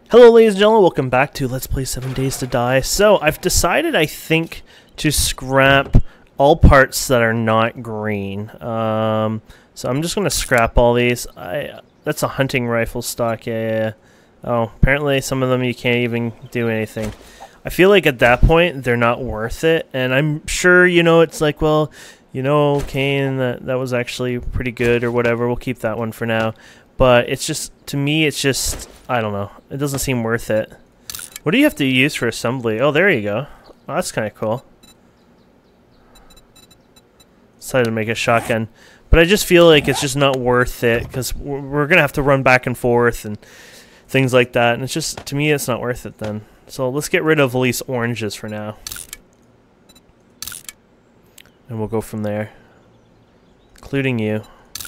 Hello ladies and gentlemen, welcome back to Let's Play 7 Days to Die. So, I've decided, I think, to scrap all parts that are not green. So I'm just going to scrap all these. That's a hunting rifle stock, yeah. Oh, apparently some of them you can't even do anything. I feel like at that point, they're not worth it. And I'm sure, you know, it's like, well, you know, Kane, that was actually pretty good or whatever. We'll keep that one for now. But it's just, to me, it's just, I don't know. It doesn't seem worth it. What do you have to use for assembly? Oh, there you go. Oh, that's kind of cool. Decided to make a shotgun. But I just feel like it's just not worth it, because we're going to have to run back and forth and things like that. And it's just, to me, it's not worth it then. So let's get rid of at least oranges for now. And we'll go from there. Including you.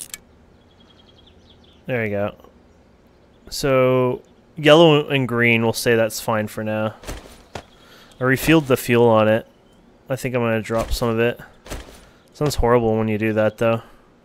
There you go. So, yellow and green, we'll say that's fine for now. I refilled the fuel on it. I think I'm going to drop some of it. Sounds horrible when you do that, though.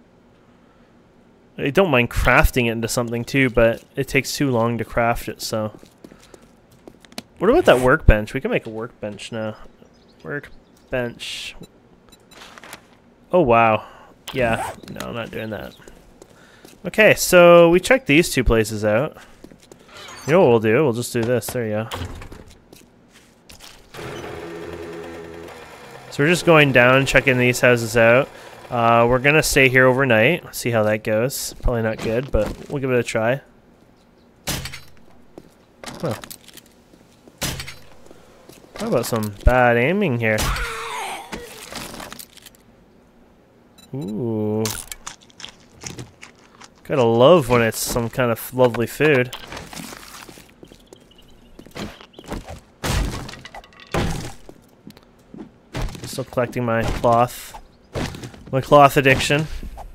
I don't mind crafting it into something, too, but it takes too long to craft it, so... What about that workbench? We can make a workbench now. Workbench. Oh, wow. Yeah, no, I'm not doing that. Okay, so we checked these two places out. You know what we'll do? We'll just do this. There you go. So we're just going down, checking these houses out. We're going to stay here overnight. See how that goes. Probably not good, but we'll give it a try. Huh. How about some bad aiming here? Ooh. Gotta love when it's some kind of lovely food. Still collecting my cloth. My cloth addiction.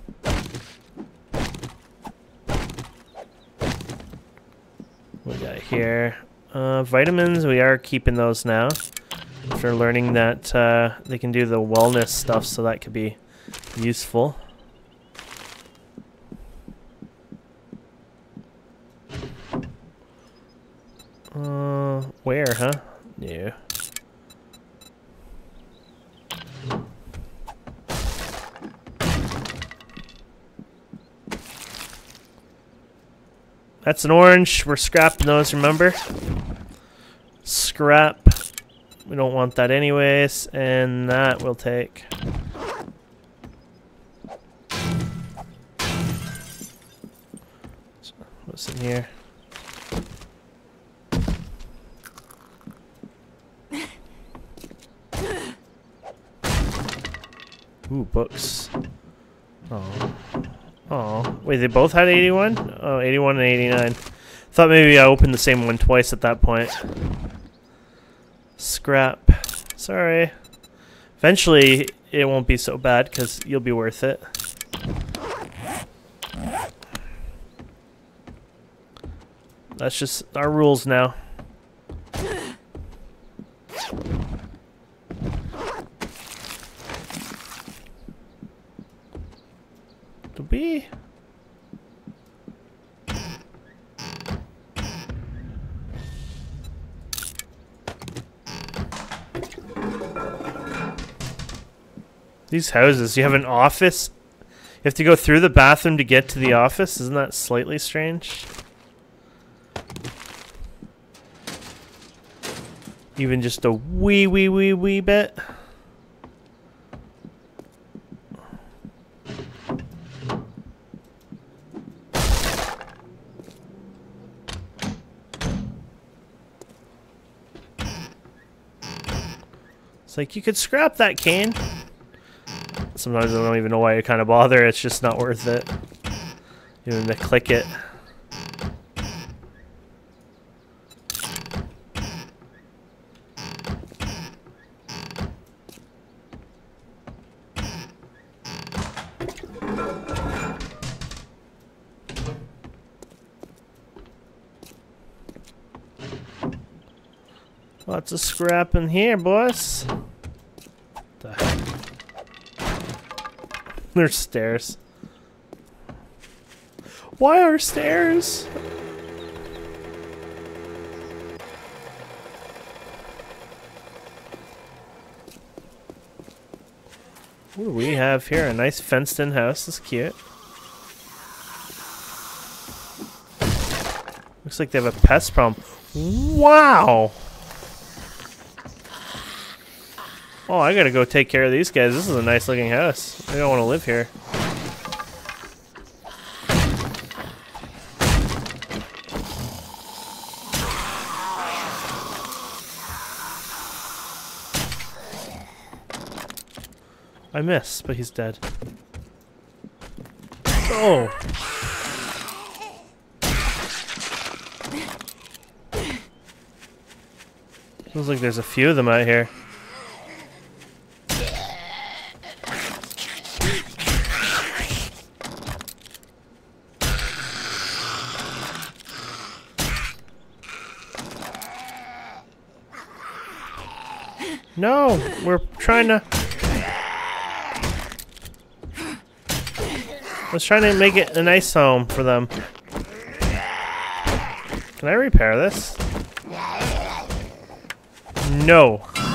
What we got here? Vitamins, we are keeping those now. After learning that they can do the wellness stuff, so that could be useful. Where, huh? Yeah. That's an orange. We're scrapping those, remember? Scrap. We don't want that anyways. And that we'll take. What's in here? Ooh, books. Oh. Oh. Wait, they both had 81? Oh, 81 and 89. Thought maybe I opened the same one twice at that point. Scrap. Sorry. Eventually, it won't be so bad, because you'll be worth it. That's just our rules now. Be these houses, you have an office, you have to go through the bathroom to get to the office. Isn't that slightly strange? Even just a wee bit. It's like, you could scrap that, Kane. Sometimes I don't even know why you kind of bother. It's just not worth it. Even to click it. Lots of scrap in here, boys. What the heck? There's stairs. Why are stairs? What do we have here? A nice fenced-in house. That's cute. Looks like they have a pest problem. Wow! Oh, I gotta go take care of these guys. This is a nice looking house. I don't want to live here. I missed, but he's dead. Oh! Feels like there's a few of them out here. No! We're trying to... I was trying to make it a nice home for them. Can I repair this? No.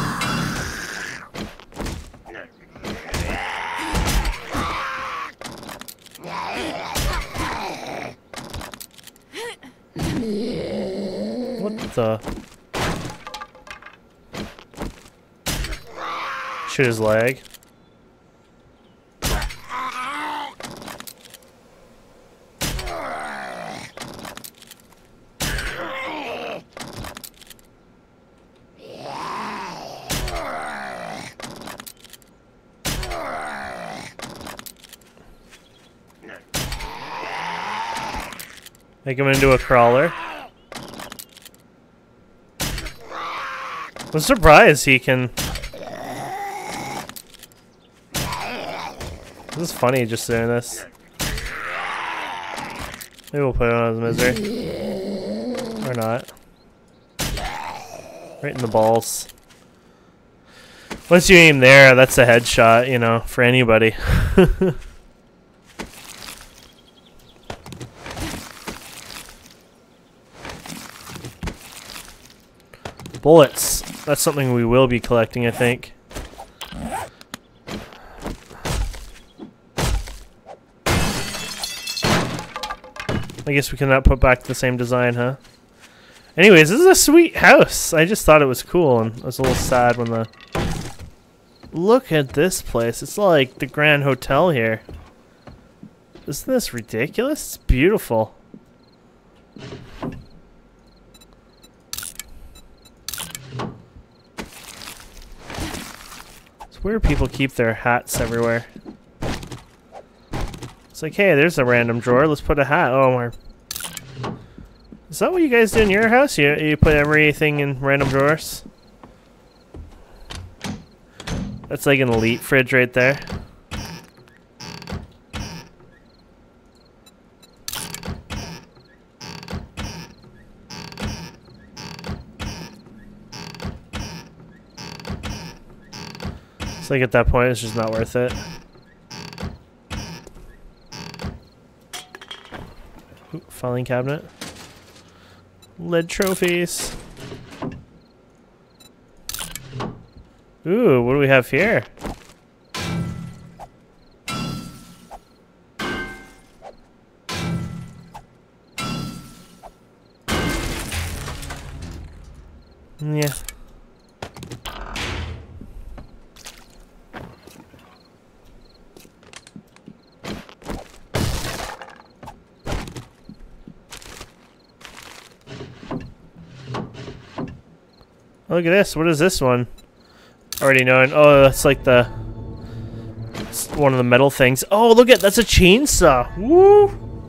What the? Shoot his leg. Make him into a crawler. I'm surprised he can... This is funny just doing this. Maybe we'll put him out of his misery. Or not. Right in the balls. Once you aim there, that's a headshot, you know, for anybody. Bullets. That's something we will be collecting, I think. I guess we cannot put back the same design, huh? Anyways, this is a sweet house. I just thought it was cool, and I was a little sad when the... Look at this place. It's like the Grand Hotel here. Isn't this ridiculous? It's beautiful. It's weird people keep their hats everywhere. It's like, hey, there's a random drawer. Let's put a hat. Oh, my. Is that what you guys do in your house? You put everything in random drawers? That's like an elite fridge right there. It's like at that point, it's just not worth it. Ooh, filing cabinet. Lead trophies. Ooh, what do we have here? Yeah. Look at this. What is this one? Already knowing. Oh, that's like the... It's one of the metal things. Oh, look at... That's a chainsaw. Woo!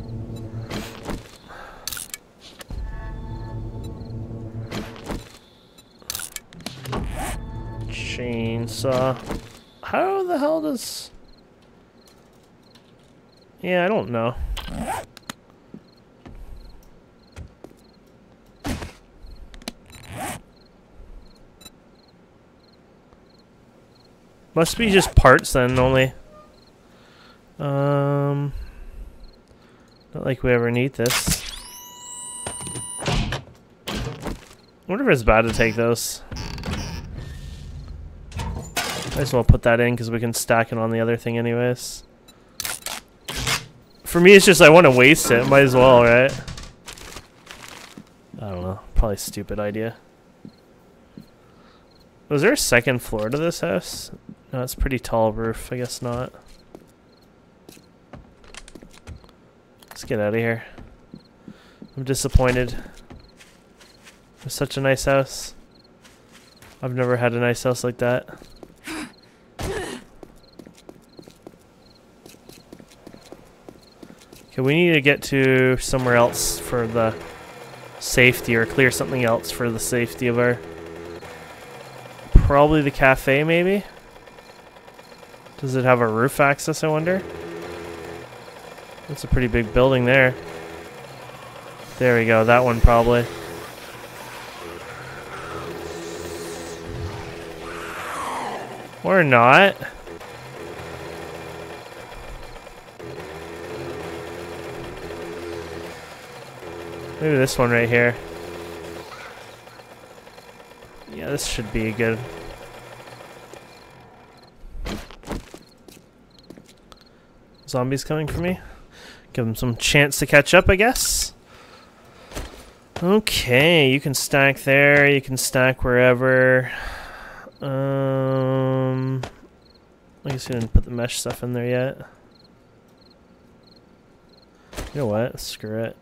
Chainsaw. How the hell does... Yeah, I don't know. Must be just parts then, only. Not like we ever need this. I wonder if it's bad to take those. Might as well put that in because we can stack it on the other thing anyways. For me, it's just I want to waste it. Might as well, right? I don't know. Probably a stupid idea. Was there a second floor to this house? No, it's a pretty tall roof. I guess not. Let's get out of here. I'm disappointed. It's such a nice house. I've never had a nice house like that. Okay, we need to get to somewhere else for the safety, or clear something else for the safety of our... Probably the cafe, maybe? Does it have a roof access, I wonder? That's a pretty big building there. There we go, that one probably. Or not. Maybe this one right here. Yeah, this should be good. Zombies coming for me. Give them some chance to catch up, I guess. Okay, you can stack there, you can stack wherever. I guess we didn't put the mesh stuff in there yet. You know what? Screw it.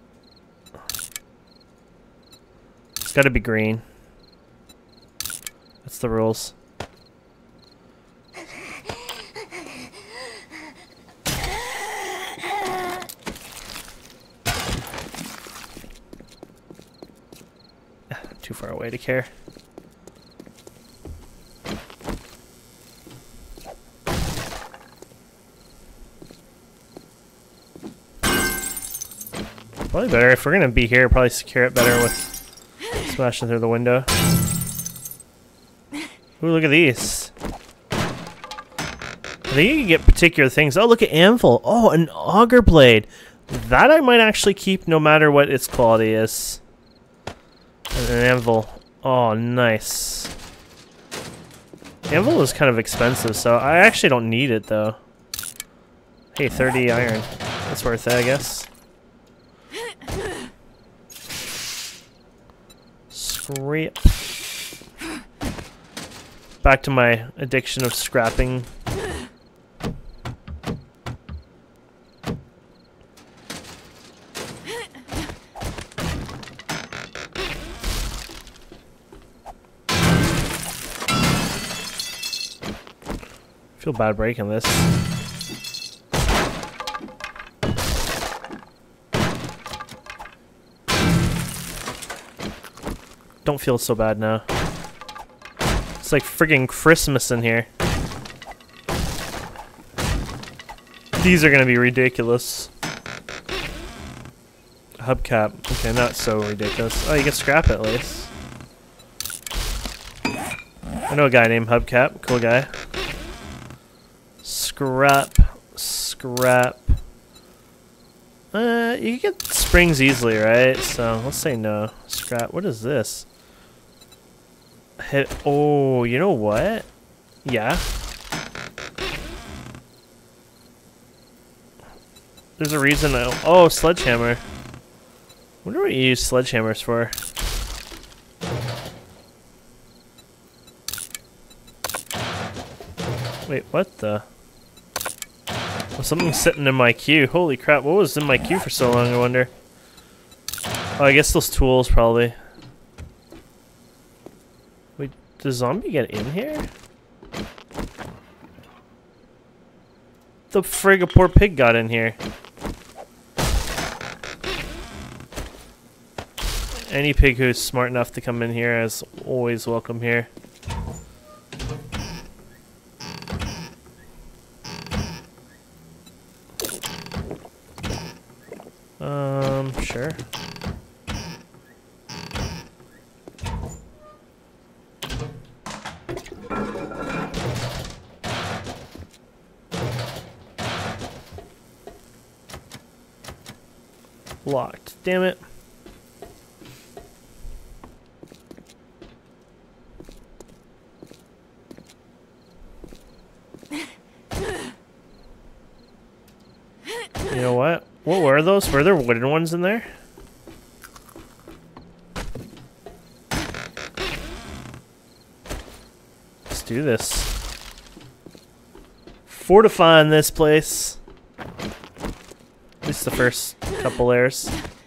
It's gotta be green. That's the rules. Too far away to care. Probably better if we're gonna be here. Probably secure it better with smashing through the window. Ooh, look at these. I think you can get particular things. Oh, look at anvil. Oh, an auger blade. That I might actually keep no matter what its quality is. An anvil. Oh, nice. Anvil is kind of expensive, so I actually don't need it, though. Hey, 30 iron. That's worth it, I guess. Scrap. Back to my addiction of scrapping. Feel bad breaking this. Don't feel so bad now. It's like friggin' Christmas in here. These are gonna be ridiculous. Hubcap. Okay, not so ridiculous. Oh, you can scrap it at least. I know a guy named Hubcap. Cool guy. Scrap. Scrap. You can get springs easily, right? So, let's say no. Scrap. What is this? Hit. Oh, you know what? Yeah. There's a reason. Oh, sledgehammer. Wonder what you use sledgehammers for. Wait, what the? Oh, something's sitting in my queue. Holy crap, what was in my queue for so long, I wonder? Oh, I guess those tools, probably. Wait, does zombie get in here? The frig, a poor pig got in here. Any pig who's smart enough to come in here is always welcome here. Sure. Locked. Damn it. those? Were there wooden ones in there? Let's do this. Fortifying this place. At least the first couple layers.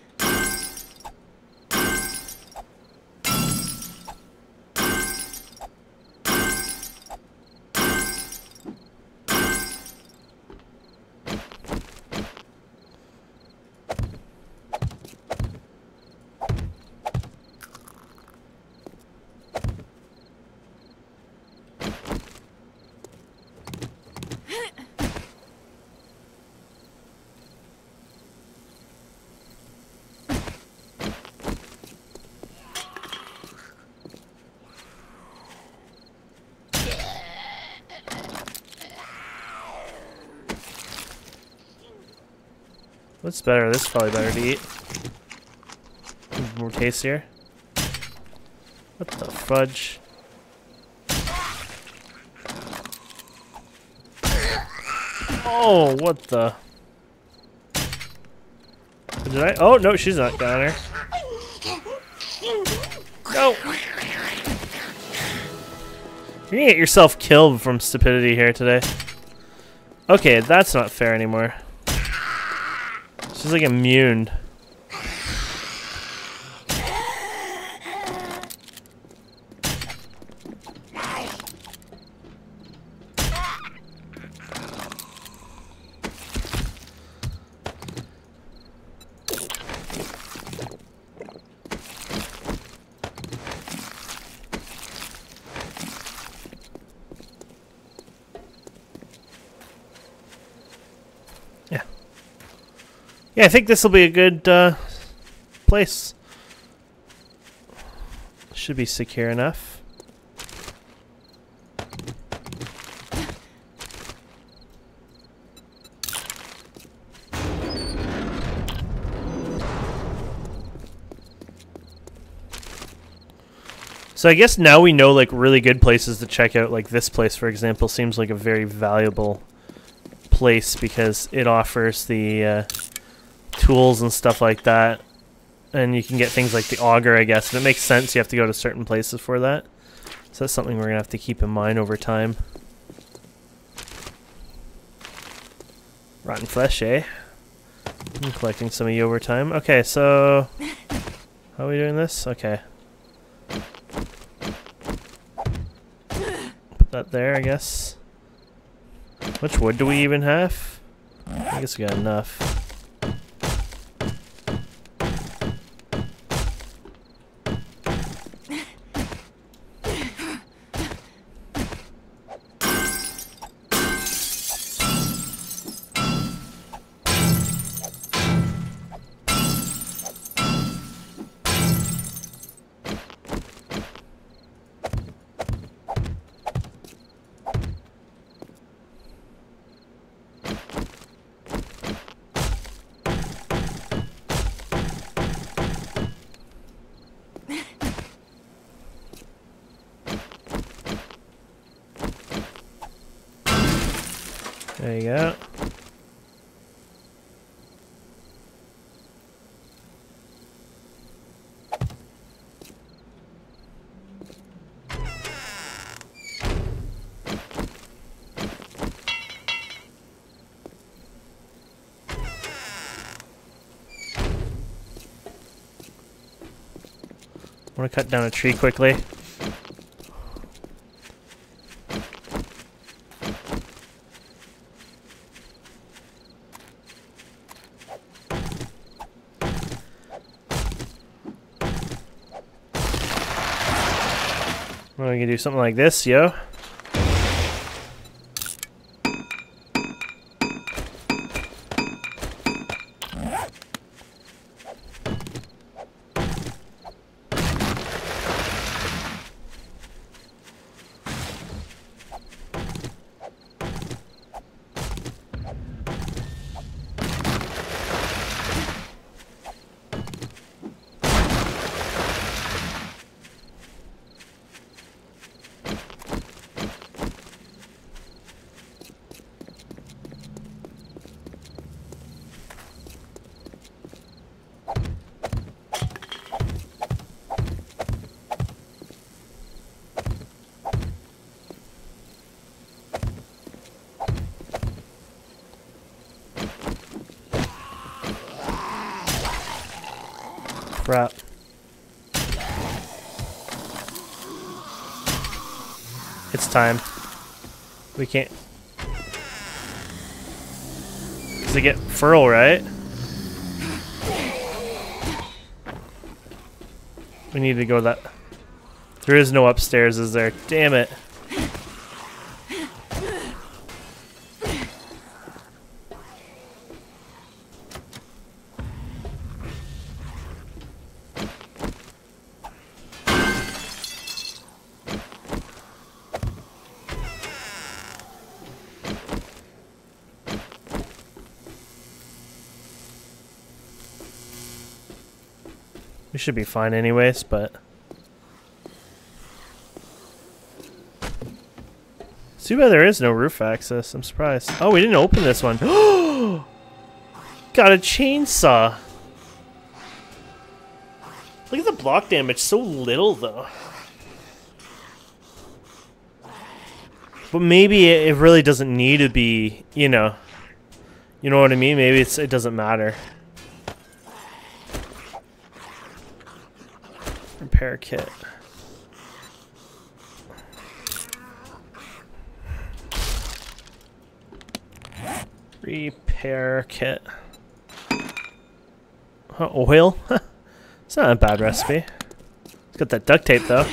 What's better? This is probably better to eat. More tastier. What the fudge? Oh, what the? Did I? Oh, no, she's not down her. No! You're gonna get yourself killed from stupidity here today. Okay, that's not fair anymore. She's like immune. Yeah, I think this will be a good place. Should be secure enough. So I guess now we know like really good places to check out. Like this place, for example, seems like a very valuable place because it offers the tools and stuff like that, and you can get things like the auger, I guess, and it makes sense you have to go to certain places for that, so that's something we're gonna have to keep in mind over time. Rotten flesh, eh? I'm collecting some of you over time. Okay, so how are we doing this? Okay, put that there, I guess. Which wood do we even have? I guess we got enough. There you go. I want to cut down a tree quickly. Well, we can do something like this, yo. crap. It's time. We can't. Does it get furl, right? We need to go that. There is no upstairs, is there? Damn it. We should be fine anyways, but... It's too bad there is no roof access. I'm surprised. Oh, we didn't open this one. Got a chainsaw. Look at the block damage. So little, though. But maybe it really doesn't need to be, you know. You know what I mean? Maybe it doesn't matter. Repair kit. Repair kit. Oil? It's not a bad recipe. It's got that duct tape though.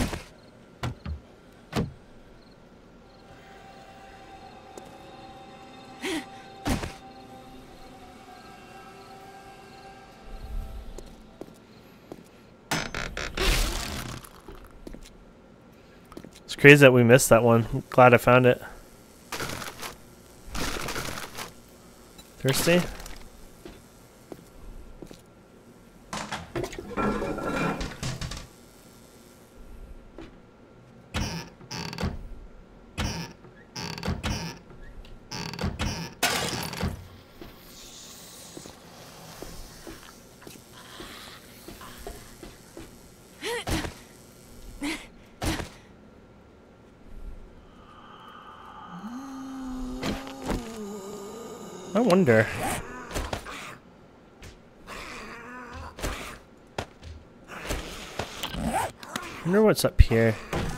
It's crazy that we missed that one. I'm glad I found it. Thirsty? I wonder. I wonder what's up here.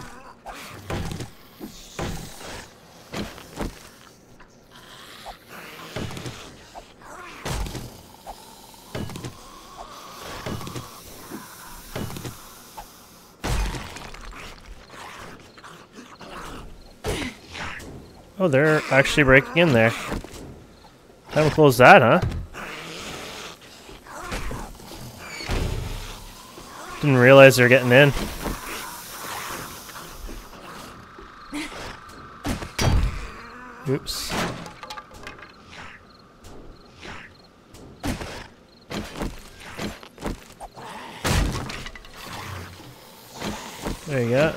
Oh, they're actually breaking in there. Time to close that, huh? Didn't realize they're getting in. Oops. There you go.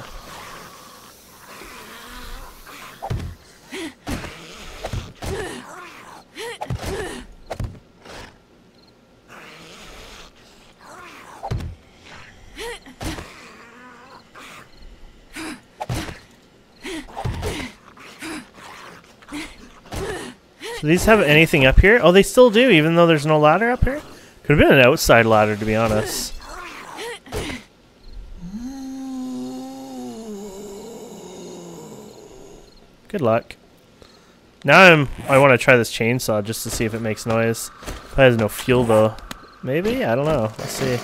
Do these have anything up here? Oh, they still do, even though there's no ladder up here? Could have been an outside ladder, to be honest. Good luck. Now I want to try this chainsaw just to see if it makes noise. It has no fuel, though. Maybe? I don't know. Let's see.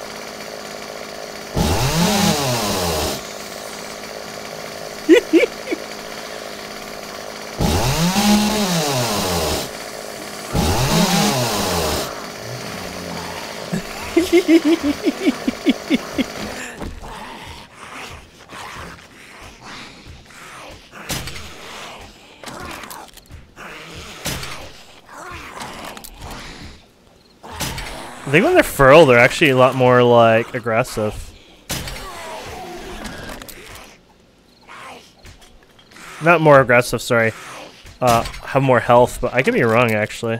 I think when they're furled, they're actually a lot more, like, aggressive. Not more aggressive, sorry. Have more health, but I could be wrong, actually.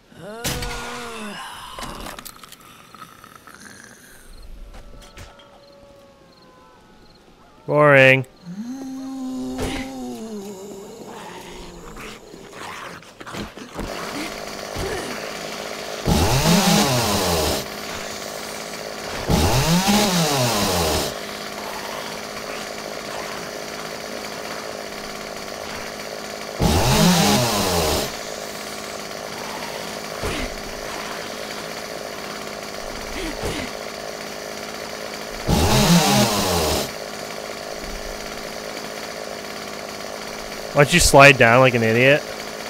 Boring. Why don't you slide down like an idiot?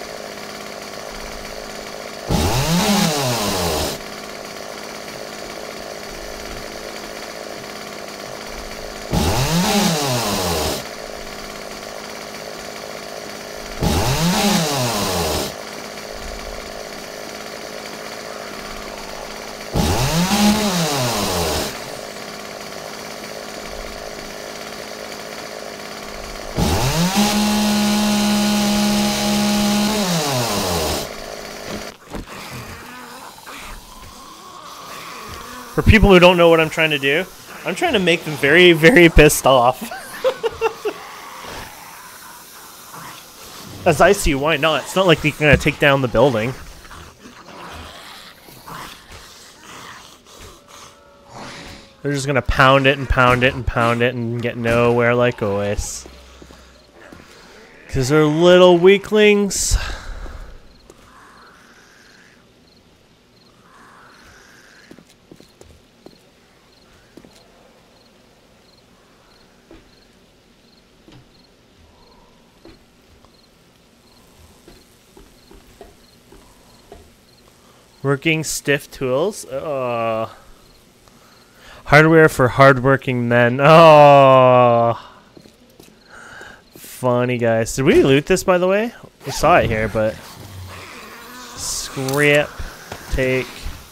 For people who don't know what I'm trying to do, I'm trying to make them very, very pissed off. As I see, why not? It's not like they're going to take down the building. They're just going to pound it and pound it and pound it and get nowhere like always. Because they're little weaklings. Working stiff tools. Hardware for hardworking men. Oh, funny guys. Did we loot this, by the way? We saw it here, but scrap, take,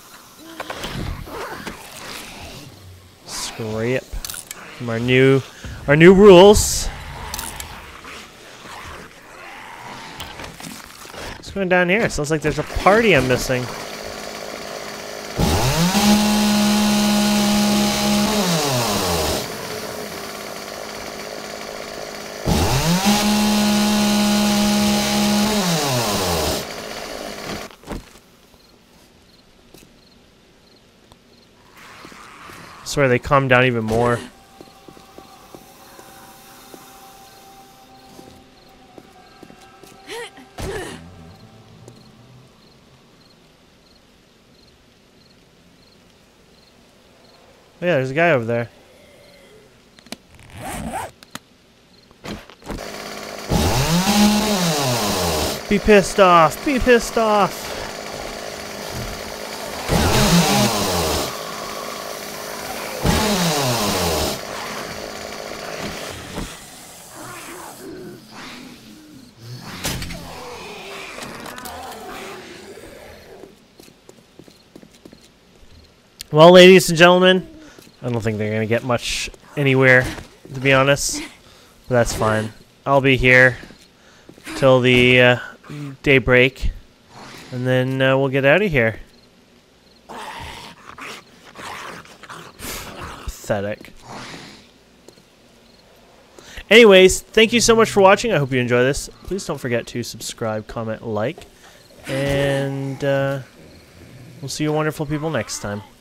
scrap from our new rules. What's going down here? It sounds like there's a party I'm missing. I swear they calm down even more. Oh yeah, there's a guy over there. Be pissed off! Be pissed off! Well, ladies and gentlemen, I don't think they're going to get much anywhere, to be honest. But that's fine. I'll be here till the daybreak, and then we'll get out of here. Pathetic. Anyways, thank you so much for watching. I hope you enjoy this. Please don't forget to subscribe, comment, like, and we'll see you wonderful people next time.